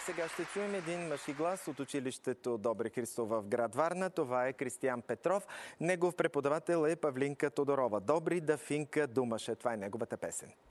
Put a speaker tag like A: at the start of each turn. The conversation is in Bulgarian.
A: Сега ще чуем един мъжки глас от училището Добри Христо в град Варна. Това е Кристиян Петров. Негов преподавател е Павлинка Тодорова. Добри да финка думаше. Това е неговата песен.